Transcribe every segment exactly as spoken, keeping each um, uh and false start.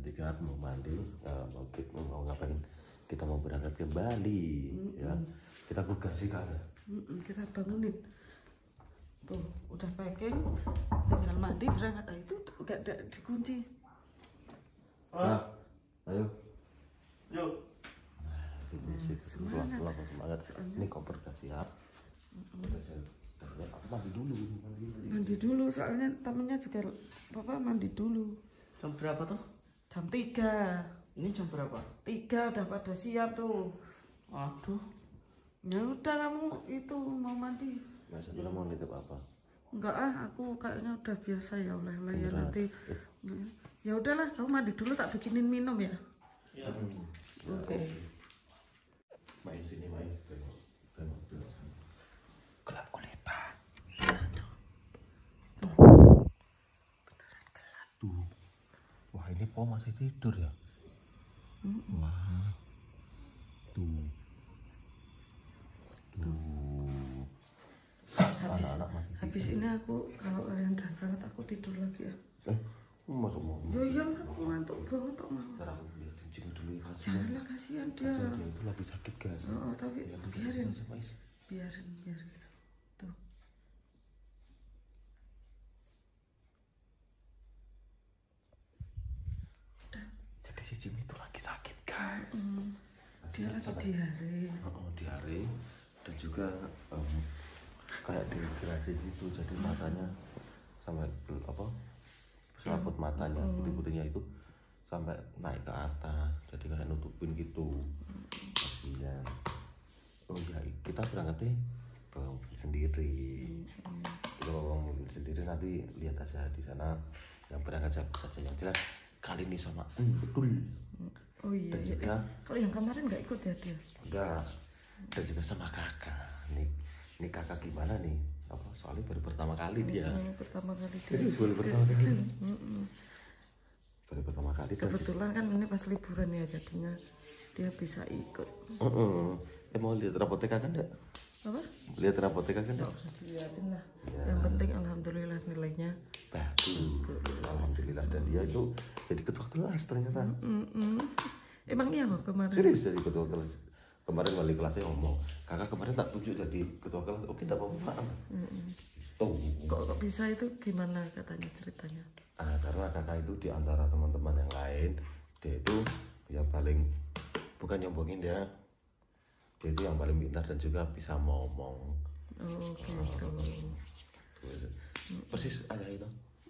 ketika mau mandi, uh, mau, mau ngapain, kita mau berangkat ke Bali, mm-hmm. ya kita buka sih kan, mm-hmm. kita bangunin, tuh udah packing, tinggal mandi berangkat, ah, itu udah ada dikunci. Nah, ayo, yuk. Nah, nah, semangat, semangat, semangat. Ini koper udah siap. Mm-hmm. Aku mandi dulu, mandi, mandi dulu soalnya temennya juga papa mandi dulu. Jam berapa tuh? Jam tiga. Ini jam berapa? Tiga udah pada siap tuh. Aduh. Ya udah kamu itu mau mandi. Masa kita mau nitip apa? Enggak ah, aku kayaknya udah biasa ya oleh-oleh ya nanti. Eh. Ya udahlah, kamu mandi dulu tak bikinin minum ya. Ya. Hmm. Oke. Okay. Main sini main. Gelap gulita. Tuh. Wah, ini Po masih tidur ya? Mm-hmm. Wah. Tuh. Tuh. Habis, anak -anak masih habis tidur. Ini aku kalau kalian udah banget aku tidur lagi ya. Eh, masuk mau. Ya iyalah, aku ngantuk banget kok mau. Ntar aku biar kencing dulu ya. Janganlah, kasihan dia. Dia itu lagi sakit guys. Oh, tapi ya, biarin. Biarin, biarin. Tuh. Udah. Jadi si Jimmy itu lagi sakit guys. Mm-hmm. Dia lagi diare. Oh, diare dan juga um, kayak dehidrasi gitu, jadi matanya sampai apa selaput matanya, putih-putihnya itu sampai naik ke atas, jadi kayak nutupin gitu. Kasihan. Oh ya, kita berangkatnya bawa mobil sendiri. Kita bawa mobil sendiri, nanti lihat aja di sana yang berangkat siapa saja. Yang jelas kali ini sama betul. Oh iya. Dan juga iya. Kalau yang kemarin nggak ikut ya dia? Enggak. Dan juga sama kakak. Nih, ini kakak gimana nih? Apa? Soalnya baru pertama kali dia. Oh, pertama kali dia. Serius baru pertama kali. Mm-mm. Baru pertama kali. Kebetulan kan ini pas liburan ya, jadinya dia bisa ikut. Uh-uh. Eh mau lihat rapotnya kakak enggak? Apa? Lihat rapotnya kakak enggak? Nggak usah dilihatin lah. Ya. Yang penting alhamdulillah nilainya bagus. Alhamdulillah, dan dia itu jadi ketua kelas ternyata. Mm-mm. Emang iya loh kemarin? Serius jadi ketua kelas. Kemarin wali kelasnya ngomong, kakak kemarin tak tunjuk jadi ketua kelas. Oke, tidak apa-apa. Oh. Kok, kok bisa itu gimana katanya ceritanya? Ah, karena kakak itu di antara teman-teman yang lain, dia itu yang paling, bukan nyombongin dia, dia itu yang paling pintar dan juga bisa ngomong. Oh gitu. Oh. Persis ayah itu.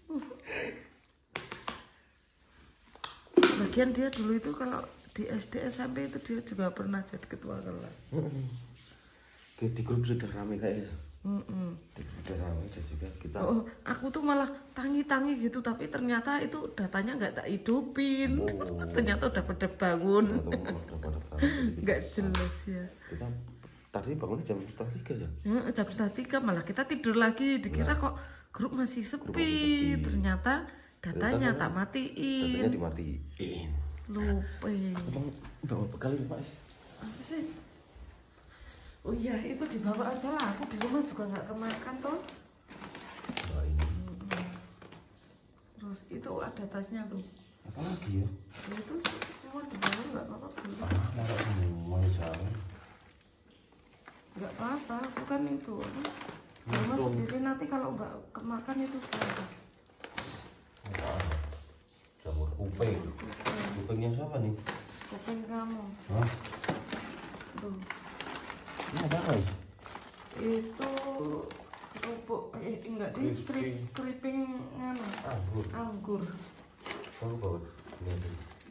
Bagian dia dulu itu kalau di S D S M P itu dia juga pernah jadi ketua kelas. Kayak di grup sudah ramai kayaknya. Mm-mm. Sudah ramai dan juga kita. Oh, aku tuh malah tangi-tangi gitu, tapi ternyata itu datanya nggak tak hidupin. Oh. Ternyata udah pada bangun. Nggak jelas ya. Kita tadi bangunnya jam setengah tiga ya? Ya, jam setengah tiga malah kita tidur lagi. Dikira kok grup masih sepi. Grup masih sepi. Ternyata datanya tak matiin. Datanya dimatiin. Lupa. Abang bawa bekal ini Pak? Apa sih? Oh iya, itu dibawa aja lah. Aku di rumah juga nggak kemakan toh. Nah, ini. Hmm. Terus itu ada tasnya tuh. Apa lagi ya? Ya, itu semua dibawa nggak apa-apa. Ah, naruh semua jangan. Nggak apa-apa, bukan itu. Sama sendiri nanti kalau nggak kemakan itu salah. Nah, jamur kuping. Kupingnya siapa nih? Kuping kamu. Hah? Tuh. Ini apa guys? Itu kerupuk, eh enggak deh, keriping nganu. Anggur. Anggur. Kamu bawa ini aja.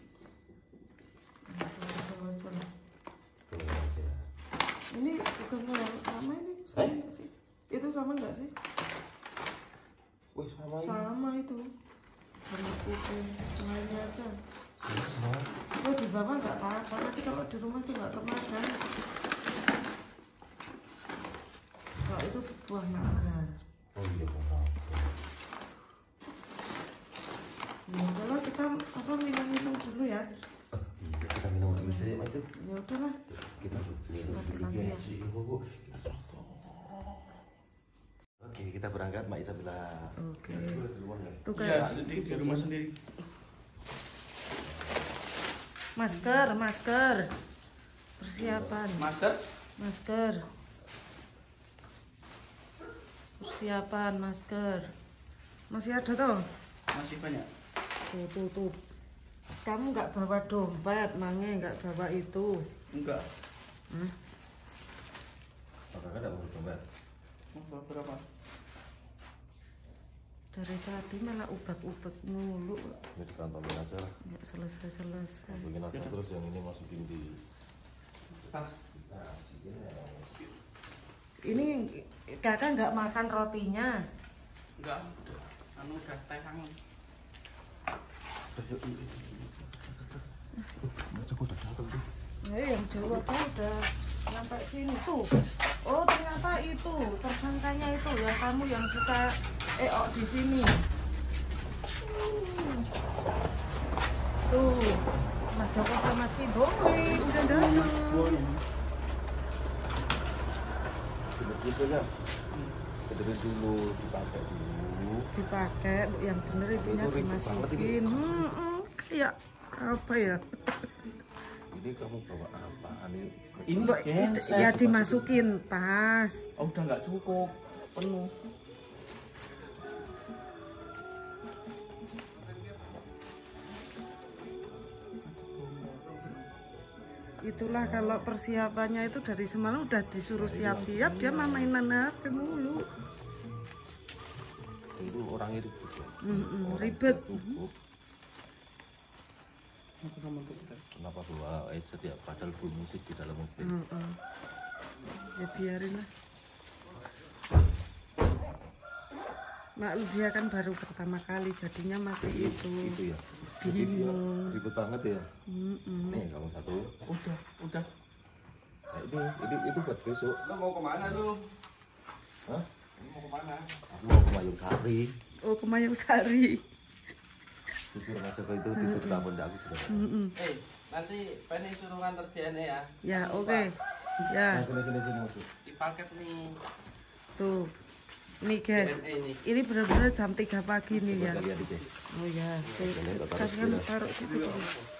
Bawa aja lah. Ini aja. Ini bukan yang sama ini, sama eh? nggak sih? Itu sama nggak sih? Wih sama. Sama itu. Sama kuping, lainnya aja. Sama. Oh di bawah nggak apa-apa, nanti kalau di rumah itu nggak kemakan. Kalau itu buah naga. Oh iya buah naga. Ya udahlah kita apa minum-minum dulu ya. Iya kita minum dulu sih Mas. Ya udahlah. Kita minum dulu ya. Oke kita berangkat Mbak Isabella. Oke. Tuh kayak kayak di rumah sendiri. Masker, masker. Persiapan. Masker? Masker. Persiapan masker. Masih ada toh? Masih banyak. Tuh, tuh, tuh. Kamu nggak bawa dompet, Mange nggak bawa itu. Enggak. Hah? Kakak nggak mau dompet. Mau berapa? Dari tadi malah ubek-ubek mulu. Ya di kantongin aja lah. Nggak selesai-selesai. Masukin aja terus yang ini masukin di Tas. tas. Ya. Ini kakak nggak makan rotinya. Enggak. Anu udah teh hangat. Mas aku udah datang tuh. Ya, yang Jawa aja udah sampai sini tuh. Oh, ternyata itu tersangkanya itu yang kamu yang suka eh oh, di sini. Hmm. Tuh, Mas Joko sama si Boy udah datang. Bener-bener ya. Benerin dulu, dipakai dulu. Dipakai yang bener itunya Itu ribet banget dimasukin. Hmm, hmm, kayak apa ya? Ini kamu bawa apaan ini? Ini Mbak, itu, ya dimasukin tas. Oh, udah nggak cukup. Penuh. Itulah kalau persiapannya itu dari semalam udah disuruh siap-siap, dia mah mainan H P mulu. Itu orangnya ribet ya. Mm-mm, ribet. Cukup. Kenapa bawa headset ya? Padahal full musik di dalam mobil. Mm-mm. Ya biarin lah. Maklum dia kan baru pertama kali, jadinya masih itu. Itu ya. Jadi dia Bingung. ribet banget ya. Mm-mm. Nih kamu satu. Udah, udah. Nah, ini, ini itu buat besok. Lo mau kemana lu? Hah? Mau kemana? Aku mau ke Mayung Sari. Oh, ke Mayung Sari. Jujur aja kalau itu tidur tahun aku juga. Mm-mm. Eh, nanti Penny suruh nganter J N E ya. Ya, oke. Ya, Nah, sini sini sini masuk. Di paket nih. tuh. Nih guys, J N E nih. ini benar-benar jam tiga pagi nih ya. Kita lihat di guys. Oh ya, tuh. Sekarang kan taruh situ dulu.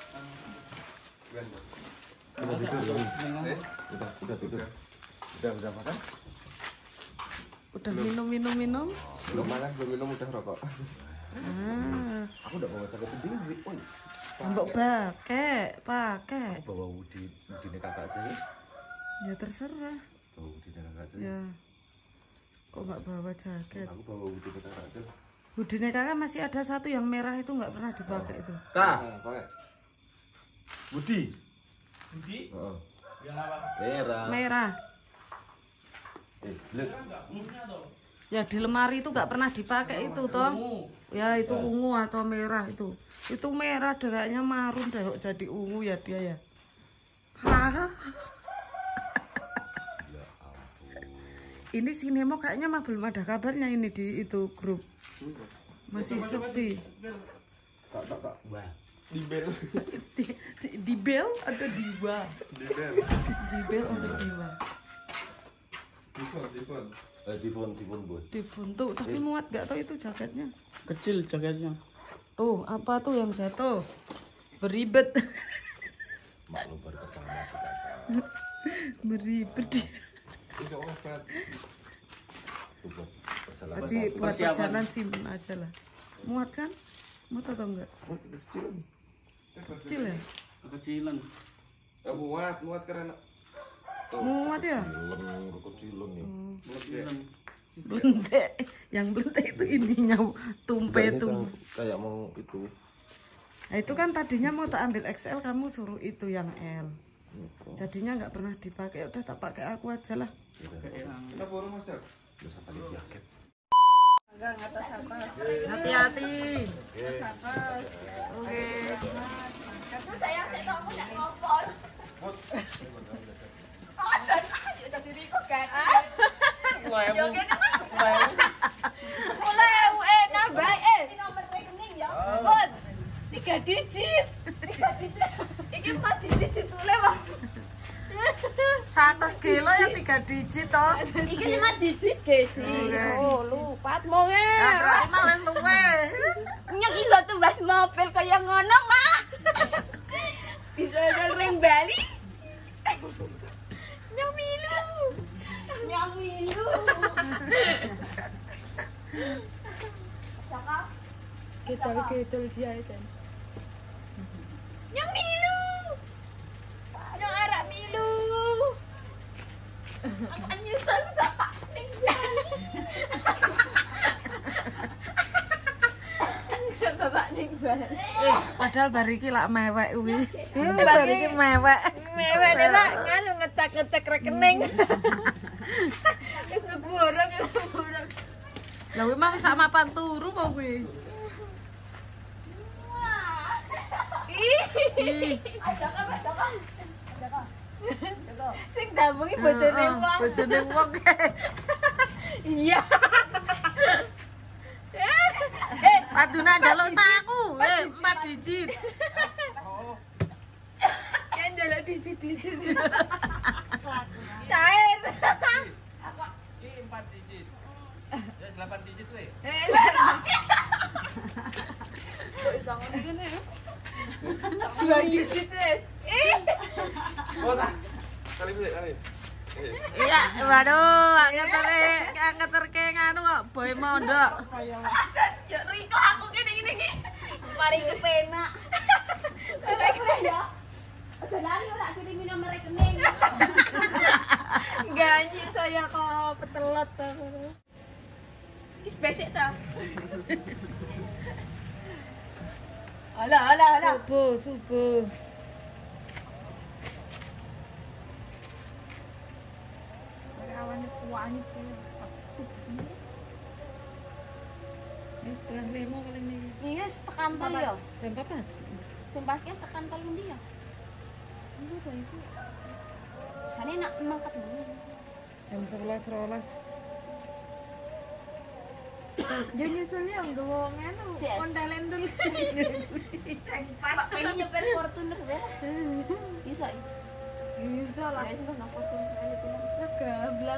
Udah tidur belum? Udah, udah tidur. Udah, udah makan? Udah minum-minum minum. Belum makan, belum minum, udah rokok. Ah, Aku udah bawa jaket sendiri. Oi. mbok pakai, pakai. Aku bawa Wudi, Wudine kakak aja ya. Ya terserah. Bawa Wudine kakak aja. Ya. Kok nggak bawa jaket? Aku bawa Wudine kakak aja. Hoodie kakak masih ada satu yang merah itu nggak pernah dipakai itu. Kak, pakai. Budi. Budi? Heeh. Yang apa? Merah. Merah. Eh, lihat. Ya di lemari itu nggak pernah dipakai itu toh. Ya itu ungu atau merah itu. Itu merah deh kayaknya marun deh kok jadi ungu ya dia ya. Hah. Ya ampun. Ini si Nemo kayaknya mah belum ada kabarnya ini di itu grup. Masih sepi. Kak, kak, kak. Wah. Di bel. Di, di, di bel atau diwa? Di bel. Di bel atau diwa? Di phone, di phone. Eh, di phone, di phone gue. Di tuh, tapi muat gak tau itu jaketnya. Kecil jaketnya. Tuh, apa tuh yang jatuh? Beribet. Maklum baru pertama sih kakak. Beribet dia. Tidak obat. Itu buat perjalanan. Aji buat Persiapan. perjalanan simpen aja lah. Muat kan? Muat atau enggak? Kecil. Kecil ya? Kecilan. Ya muat, muat karena. Muat ya? Kecilan, kecilan nih. Kecilan. Belentek. Yang belentek itu ininya tumpe Ini tuh. kan kayak mau itu. Nah, itu kan tadinya mau tak ambil X L, kamu suruh itu yang L. Jadinya nggak pernah dipakai. Udah tak pakai aku aja lah. Kita borong Mas. Bisa pakai jaket. Enggak, atas atas. Hati-hati. Atas atas. Oke. Saya saya tahu aku nak ngopol. Oh, dan ayo tadi diriku kan. Yo kene mah. Mulai eh nambah eh. Ini nomor rekening ya. Bot. Tiga digit. Tiga digit. Iki empat digit tule, Bang. Seratus kilo ya tiga digit toh. Iki lima digit, Geci. Oh, lupa mau nge. Ya berarti mah wis luwe. Nyek iso tumbas mobil kaya ngono, Mak. Bisa sering Bali. Nyamilu. Nyamilu. Saka Ketul-ketul dia aja. Nyamilu. Nyong arak milu. Ang anyusan bapak ning Bali. Anyusan bapak ning Bali. Eh, padahal bariki lak mewek kuwi. Bariki mewek. Mewek lah nganu ngecek-ngecek rekening. Wis mlebu orang orang. Lah kuwi mah wis sak mapan turu apa kuwi? Ih. Ada apa, ada apa? Ada apa? Sing dampungi bojone Heeh, wong. Bojone wong. Iya. Eh, Paduna njaluk saku. Eh, empat digit. yang njaluk disit-disit. Cair. Ini empat digit. Ya delapan digit weh. Eh, dua digit wes. Ih. Oh, nah. Kali ini, kali. Iya, waduh, ngeterke ngeterke nganu kok boy mondok. Yo Riko aku kene ngene iki. Mari kepenak. Kira-kira ya. Aja lali ora kirimi nomor rekening. Ganyi saya kok petelot aku. Iki spesik ta. Alah alah alah. Subuh, subuh. Kawane kuwani sih. Wis setengah lima paling niki. Iya, tekan telu ya. Jam papat. Sing paske tekan telu ndi ya? Enggak ta iku. Jane nak mangkat dulu. Jam sebelas rolas. Dia nyusulnya nggawa nganu, Yes. ondalen dulu. Pak pengen nyeper Fortuner ya. Bisa. Bisa lah. Ya sing enggak Fortuner kali itu. Lah gablang.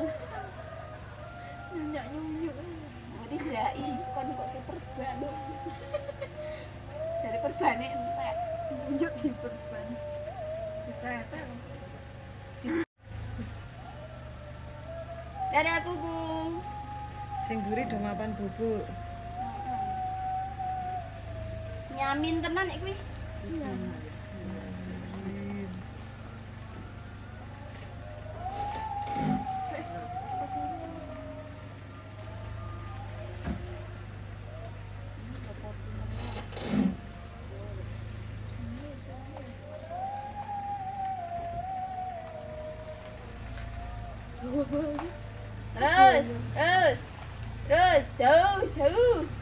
Nyak nyunyuk. Berarti jai kon kok ke perban. Dari perbane entek. Nyunyuk di perban. Kita Dadah Kugung. Sing buri do mapan bubuk. Nyamin tenan iki. Terus, terus. Terus, jauh, jauh.